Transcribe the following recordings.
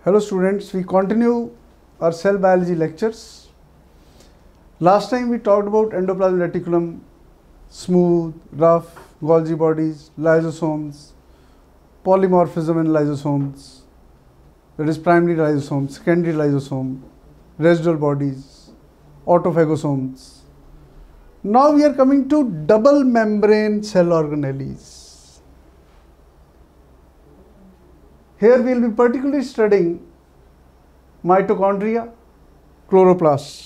Hello students, we continue our cell biology lectures. Last time we talked about endoplasmic reticulum, smooth, rough, Golgi bodies, lysosomes, polymorphism in lysosomes, that is primary lysosome, secondary lysosome, residual bodies, autophagosomes. Now we are coming to double membrane cell organelles. Here we will be particularly studying mitochondria, chloroplasts.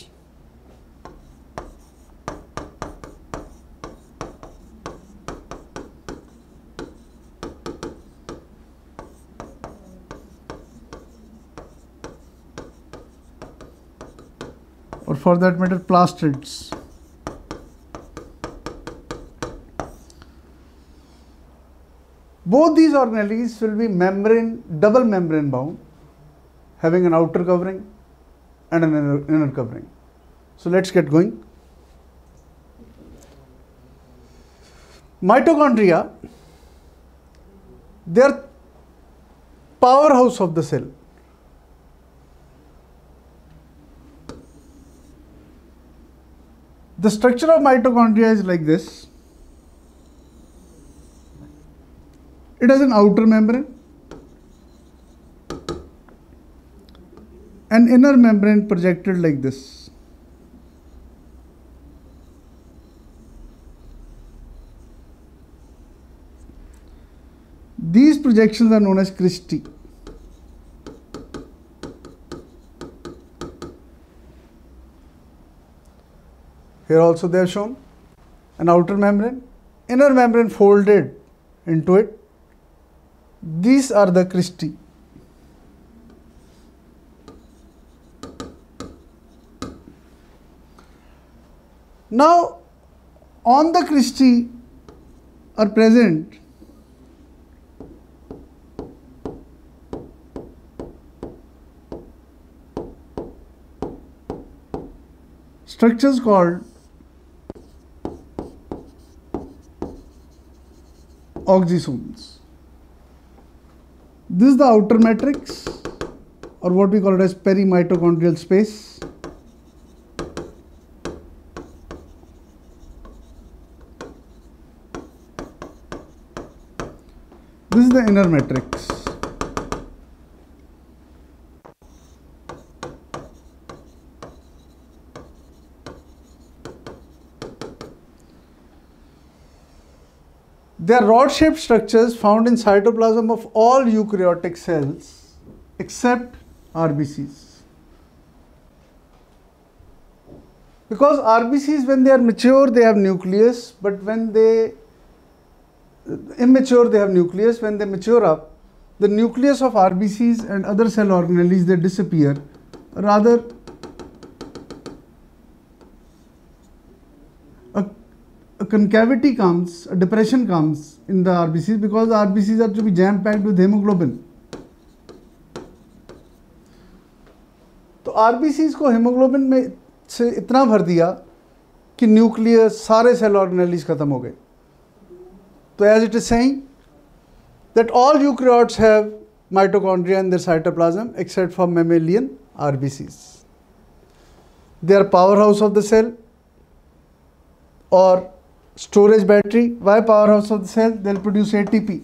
Or for that matter, plastids. Both these organelles will be double membrane bound, having an outer covering and an inner covering. So let's get going. Mitochondria, they are powerhouse of the cell. The structure of mitochondria is like this. It has an outer membrane, an inner membrane projected like this. These projections are known as cristae. Here also they are shown an outer membrane, inner membrane folded into it. These are the cristae. Now, on the cristae are present structures called auxysomes. This is the outer matrix, or what we call it as perimitochondrial space. This is the inner matrix. They are rod-shaped structures found in cytoplasm of all eukaryotic cells except RBCs. Because RBCs, when they are mature, they have nucleus, but when they immature, they have nucleus. When they mature up, the nucleus of RBCs and other cell organelles, they disappear. Rather, a concavity comes, a depression comes in the RBCs because the RBCs are to be jam-packed with hemoglobin. तो RBCs को hemoglobin में से इतना भर दिया कि nucleus सारे cell organelles खत्म हो गए. तो as it is saying that all eukaryotes have mitochondria in their cytoplasm except for mammalian RBCs. They are powerhouse of the cell or storage battery. Why powerhouse of the cell? They will produce ATP.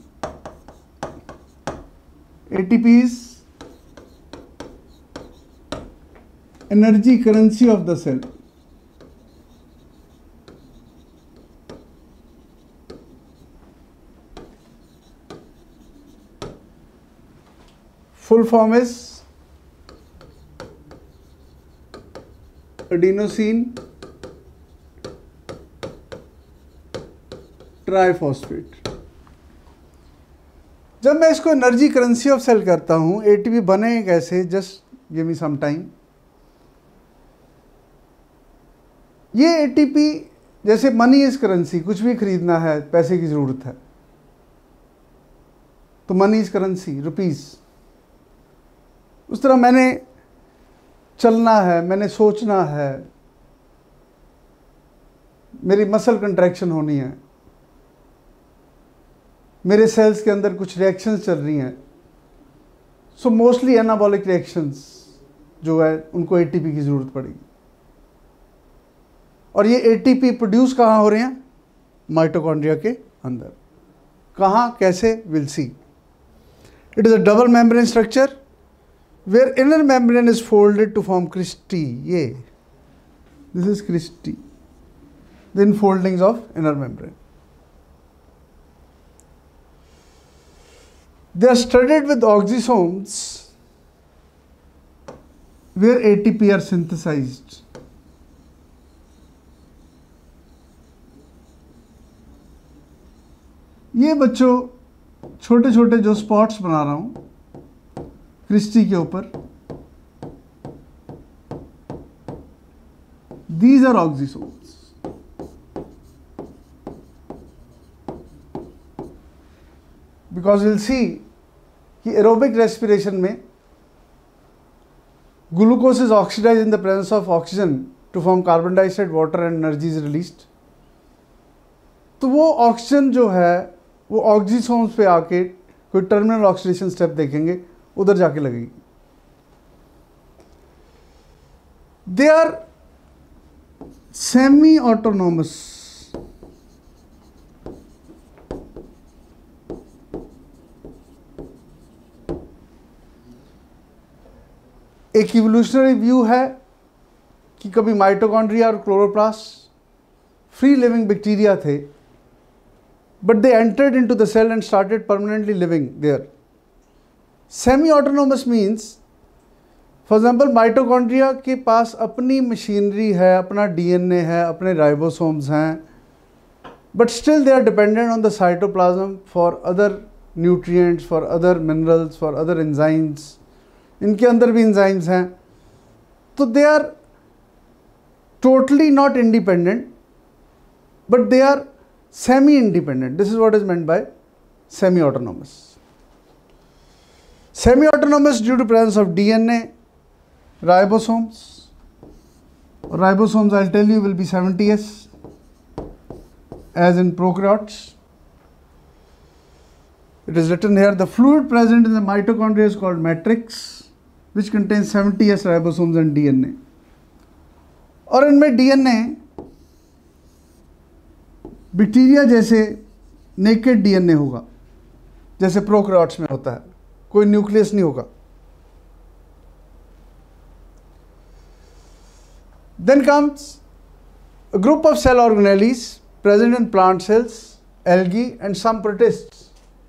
ATP is energy currency of the cell. Full form is adenosine triphosphate. जब मैं इसको energy currency of cell करता हूँ, ATP बने कैसे? Just give me some time. ये ATP जैसे money is currency, कुछ भी खरीदना है, पैसे की ज़रूरत है, तो मनी इज करेंसी, रुपीस. उस तरह मैंने चलना है, मैंने सोचना है, मेरी मसल कंट्रैक्शन होनी है, मेरे सेल्स के अंदर कुछ रिएक्शंस चल रही हैं, सो मोस्टली एनाबॉलिक रिएक्शंस जो है उनको एटीपी की ज़रूरत पड़ेगी। और ये एटीपी प्रोड्यूस कहाँ हो रहे हैं? माइटोकॉन्ड्रिया के अंदर। कहाँ, कैसे? Will see. It is a double membrane structure where inner membrane is folded to form cristae. ये this is cristae, the infoldings of inner membrane. They are studded with oxysomes where ATP are synthesized. ये बच्चों छोटे छोटे जो spots बना रहा हूं Christie के ऊपर, these are oxysomes. Because we'll see कि एरोबिक रेस्पिरेशन में glucose is oxidise in the presence of oxygen to form carbon dioxide, water and energy is released. तो वो ऑक्सीजन जो है वो ऑक्सीसोम्स पे आके कोई टर्मिनल ऑक्सीडेशन स्टेप देखेंगे, उधर जाके लगेगी। They are semi autonomous. एक इवोल्यूशनरी व्यू है कि कभी माइटोकॉन्ड्रिया और क्लोरोप्लास्ट फ्री लिविंग बैक्टीरिया थे, but they entered into the cell and started permanently living there. Semi autonomous means, for example mitochondria के पास अपनी मशीनरी है, अपना डीएनए है, अपने राइबोसोम्स हैं, but still they are dependent on the cytoplasm for other nutrients, for other minerals, for other enzymes. इनके अंदर भी एंजाइम्स हैं। तो they are totally not independent, but they are semi independent. This is what is meant by semi autonomous. Semi autonomous due to presence of DNA, ribosomes. Ribosomes, I'll tell you, will be 70S as in prokaryotes. It is written here, the fluid present in the mitochondria is called matrix, which contains 70S ribosomes and DNA. और इनमें DNA bacteria जैसे naked DNA होगा, जैसे prokaryotes में होता है, कोई nucleus नहीं होगा। Then comes a group of cell organelles present in plant cells, algae and some protists.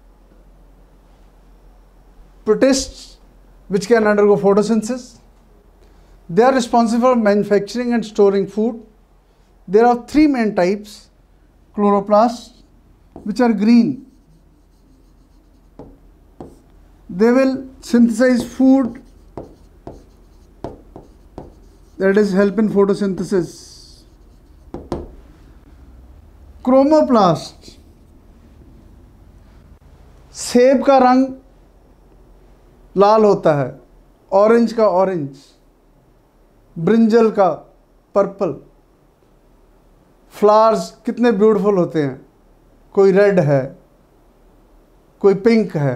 Protists which can undergo photosynthesis. They are responsible for manufacturing and storing food. There are three main types: chloroplasts, which are green. They will synthesize food, that is help in photosynthesis. Chromoplast, सेब का रंग लाल होता है, orange का orange, brinjal का purple. Flowers कितने beautiful होते हैं, कोई रेड है, कोई पिंक है,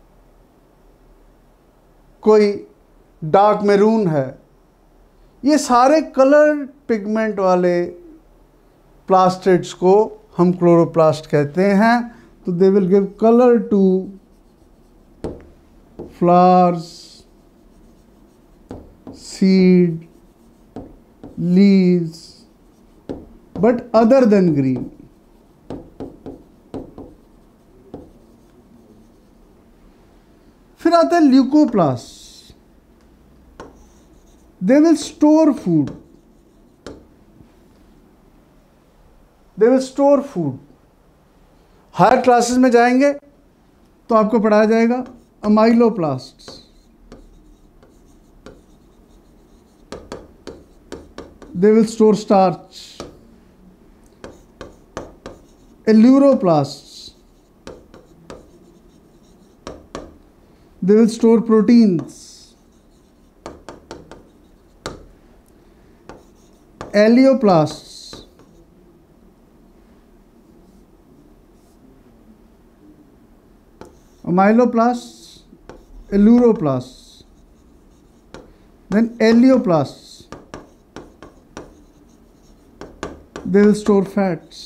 कोई डार्क मैरून है। ये सारे कलर पिगमेंट वाले प्लास्टिड्स को हम क्लोरोप्लास्ट कहते हैं। तो they will give colour to flowers, seed, leaves, but other than green. फिर आता है leucoplast. They will store food. They will store food. Higher classes में जाएंगे तो आपको पढ़ाया जाएगा amyloplasts. They will store starch. Aleuroplasts. They will store proteins. Alloplasts. Amyloplasts Eleuroplasts, then Elaioplasts, they will store fats.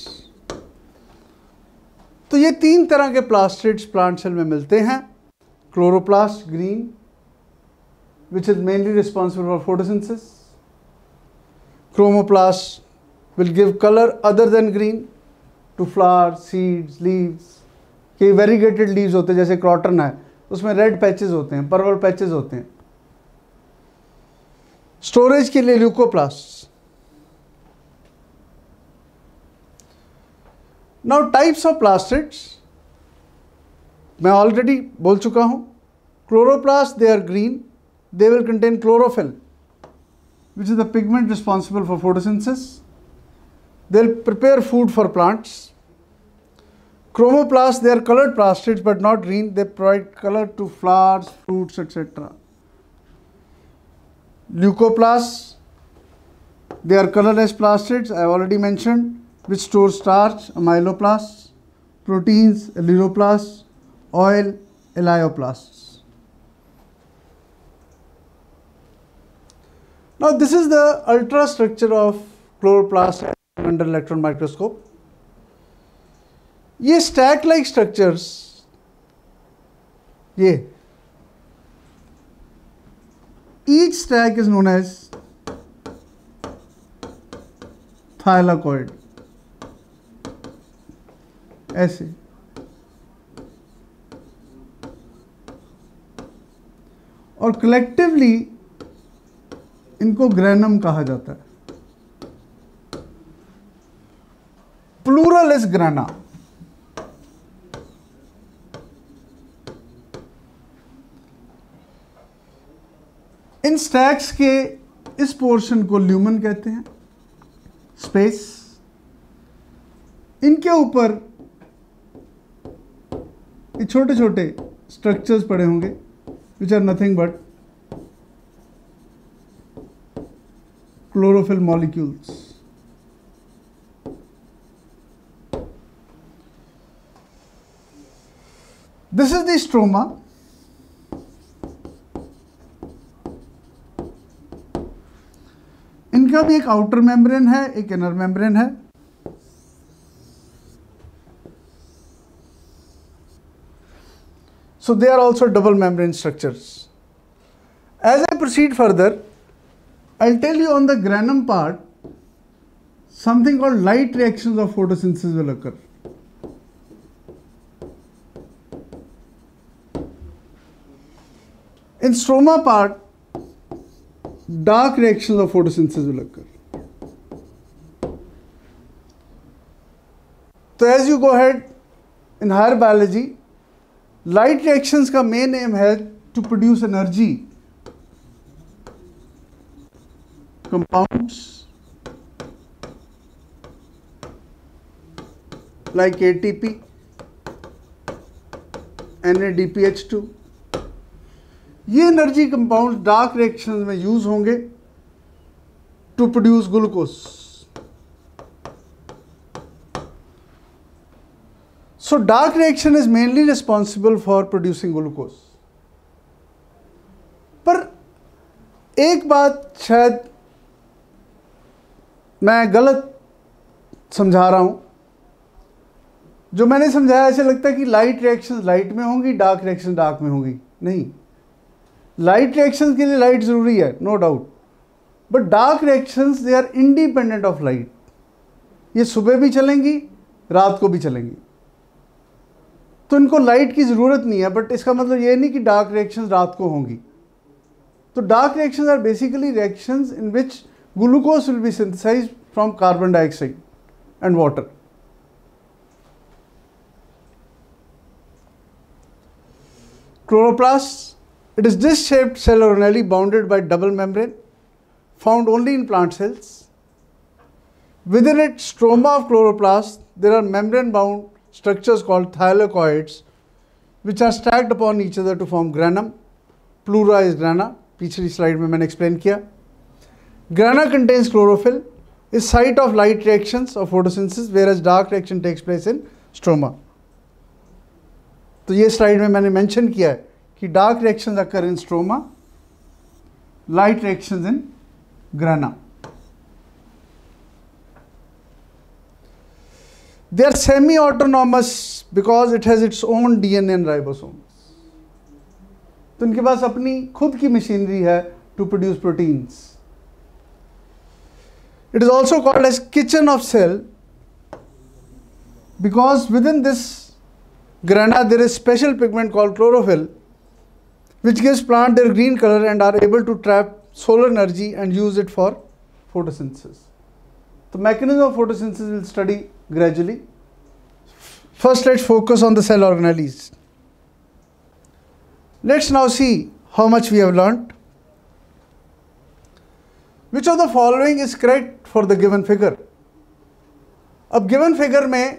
तो ये तीन तरह के प्लास्टिड्स प्लांट सेल में मिलते हैं. Chloroplast green, which is mainly responsible for photosynthesis. Chromoplast will give color other than green to flowers, seeds, leaves. कई variegated leaves होते हैं, जैसे क्रॉटन है, उसमें रेड पैचेस होते हैं, पर्पल पैचेस होते हैं. स्टोरेज के लिए leucoplast. Now types of plastids मैं ऑलरेडी बोल चुका हूं. Chloroplast they are green, they will contain chlorophyll, which is the pigment responsible for photosynthesis. They'll prepare food for plants. Chromoplasts, they are colored plastids but not green. They provide color to flowers, fruits, etc. Leucoplasts, they are colorless plastids, I have already mentioned, which store starch. Amyloplasts, proteins. Eleuroplasts, oil. Elaioplasts. Now this is the ultrastructure of chloroplast under electron microscope. ये stack like structures, ये each stack is known as thylakoid. ऐसे और collectively इनको granum कहा जाता है. Plural is grana. इन stacks के इस पोर्शन को ल्यूमन कहते हैं, स्पेस. इनके ऊपर ये छोटे छोटे स्ट्रक्चर्स पड़े होंगे, which are nothing but chlorophyll molecules. This is the stroma. इनका भी एक आउटर मेम्ब्रेन है, एक इनर मेम्ब्रेन है. So they are also double membrane structures. As I proceed further, I'll tell you on the granum part, something called light reactions of photosynthesis will occur. In stroma part, dark reactions of photosynthesis will occur. So as you go ahead in higher biology, light reactions का main aim है to produce energy. Compounds like ATP, NADPH2, ये energy compound dark reactions में use होंगे to produce glucose. So dark reaction is mainly responsible for producing glucose. पर एक बात शायद मैं गलत समझा रहा हूं. जो मैंने समझाया ऐसे लगता है कि लाइट रिएक्शंस लाइट में होंगी, डार्क रिएक्शन डार्क में होंगी. नहीं, लाइट रिएक्शंस के लिए लाइट जरूरी है, no doubt, but dark reactions they are independent of light. ये सुबह भी चलेंगी, रात को भी चलेंगी, तो इनको लाइट की ज़रूरत नहीं है. बट इसका मतलब ये नहीं कि डार्क रिएक्शंस रात को होंगी. तो dark reactions are basically reactions in which glucose will be synthesized from carbon dioxide and water. Chloroplasts, it is disc-shaped cell organelle bounded by double membrane, found only in plant cells. Within it, stroma of chloroplasts, there are membrane-bound structures called thylakoids, which are stacked upon each other to form granum. Pleura is grana. पिछली slide में मैंने explain किया. Grana contains chlorophyll, is site of light reactions of photosynthesis, whereas dark reaction takes place in stroma. तो ये slide में मैंने mention किया है कि dark reactions occur in stroma, light reactions in grana. They are semi-autonomous because it has its own DNA and ribosomes. तो इनके पास अपनी खुद की मशीनरी है to produce proteins. It is also called as kitchen of cell because within this grana there is special pigment called chlorophyll which gives plant their green color and are able to trap solar energy and use it for photosynthesis. The mechanism of photosynthesis we'll study gradually. First, let's focus on the cell organelles. Let's now see how much we have learnt. Which of the following is correct for the given figure? अब given figure में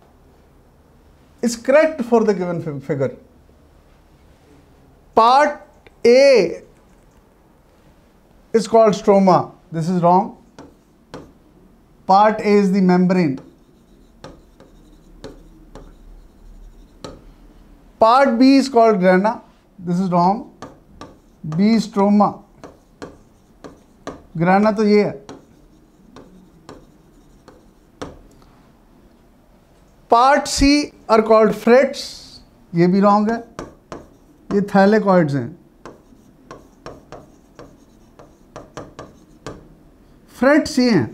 is correct for the given figure. Part A is called stroma. This is wrong. Part A is the membrane. Part B is called grana. This is wrong. B is stroma. grana तो ये है. Part C are called frets. ये भी wrong है. ये थैलेकॉइड्स हैं. Frets ये हैं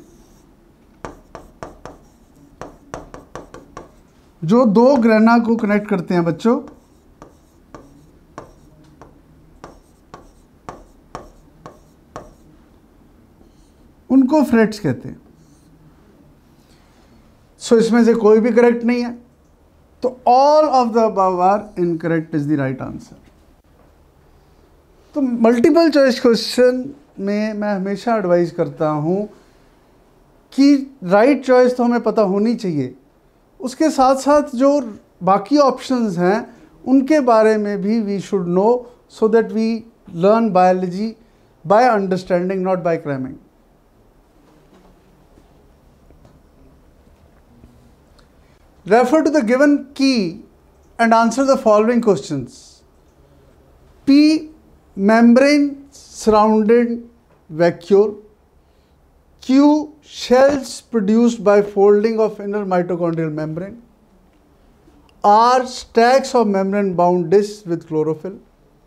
जो दो ग्रेना को कनेक्ट करते हैं बच्चों. उनको फ्रेट्स कहते हैं. सो इसमें से कोई भी करेक्ट नहीं है. तो all of the above are incorrect is the right answer. तो मल्टीपल चॉइस क्वेश्चन में मैं हमेशा एडवाइस करता हूँ कि राइट चॉइस तो हमें पता होनी चाहिए, उसके साथ साथ जो बाकी ऑप्शंस हैं उनके बारे में भी we should know so that we learn biology by understanding not by cramming. Refer to the given key and answer the following questions. P. Membrane surrounded vacuole. Q. Shells produced by folding of inner mitochondrial membrane. R. Stacks of membrane bound discs with chlorophyll.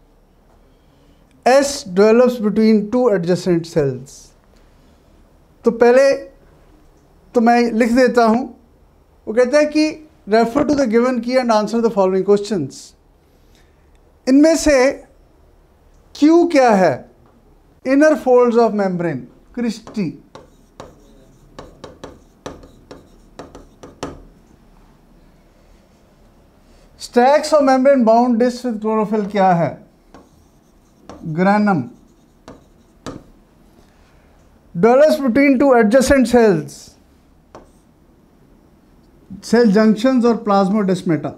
S. Develops between two adjacent cells. तो पहले तो मैं लिख देता हूँ. वो कहता है कि refer to the given key and answer the following questions. इनमें से क्यू क्या है? Inner folds of membrane, cristae. Stacks of membrane bound disc with chlorophyll क्या है? Granum. Develops between two adjacent cells, cell junctions or plasmodesmata.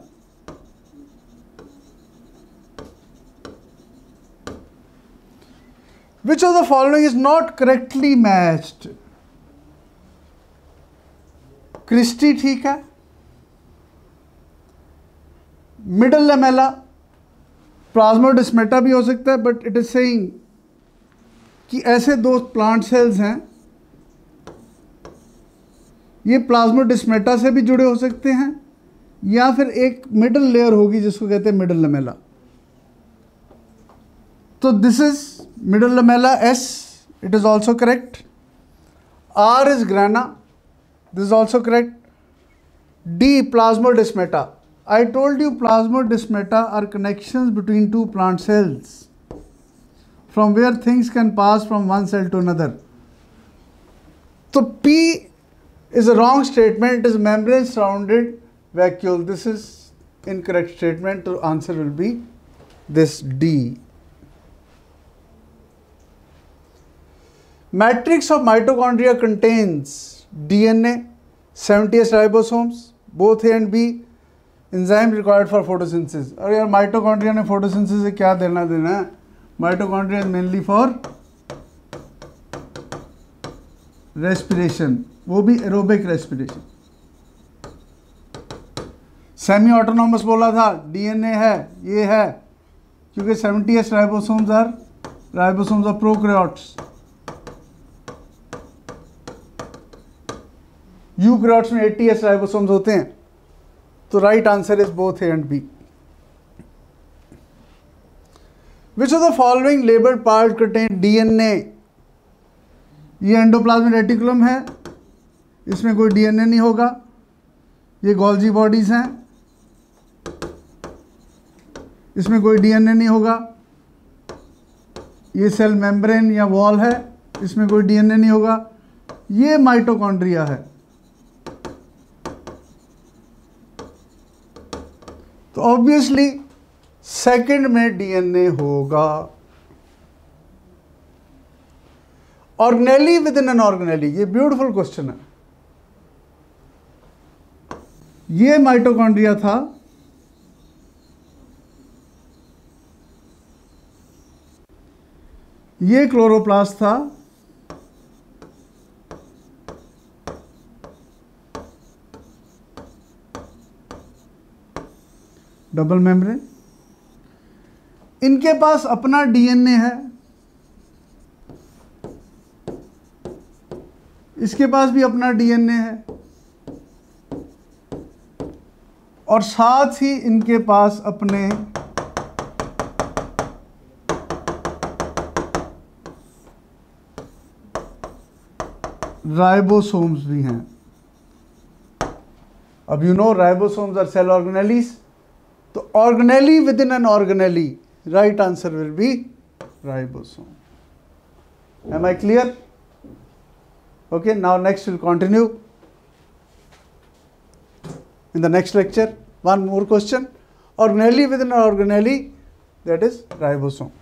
Which of the following is not correctly matched? Cristae ठीक है. Middle lamella, plasmodesmata भी हो सकता है, but it is saying कि ऐसे दो प्लांट सेल्स हैं, ये प्लाज्मोडेस्मेटा से भी जुड़े हो सकते हैं या फिर एक मिडल लेयर होगी जिसको कहते हैं मिडल लैमेला. तो this is middle lamella. S, it is also correct. R is grana, this is also correct. D, plasmodesmata. I told you plasmodesmata are connections between two plant cells from where things can pass from one cell to another. So P is a wrong statement. It is membrane surrounded vacuole. This is incorrect statement. The answer will be this D. Matrix of mitochondria contains DNA, 70S ribosomes, both A and B. Enzyme required for photosynthesis. अरे यार mitochondria ने photosynthesis से क्या देना देना है? Mitochondria is mainly for respiration, वो भी एरोबिक रेस्पिरेशन. सेमी ऑटोनॉमस बोला था, डीएनए है, ये है, क्योंकि 70s ribosomes of prokaryotes, eukaryotes में 80s राइबोसोम्स होते हैं। तो right answer is both A and B. Which of the following labelled part contain DNA? ये एंडोप्लाज्मिक रेटिकुलम है, इसमें कोई डीएनए नहीं होगा। ये गोल्जी बॉडीज हैं, इसमें कोई डीएनए नहीं होगा। ये सेल मेम्ब्रेन या वॉल है, इसमें कोई डीएनए नहीं होगा। ये माइटोकॉन्ड्रिया है। तो ऑब्वियसली सेकंड में डीएनए होगा। Organelle within an organelle, ये ब्यूटीफुल क्वेश्चन है। ये माइटोकॉन्ड्रिया था, ये क्लोरोप्लास्ट था, डबल मेम्ब्रेन। इनके पास अपना डीएनए है, इसके पास भी अपना डीएनए है, और साथ ही इनके पास अपने राइबोसोम्स भी हैं। अब you know ribosomes are cell organelles, तो organelle within an organelle, right answer will be ribosome. Am I clear? Okay, now next we'll continue in the next lecture. One more question. Organelle within an organelle, that is ribosome.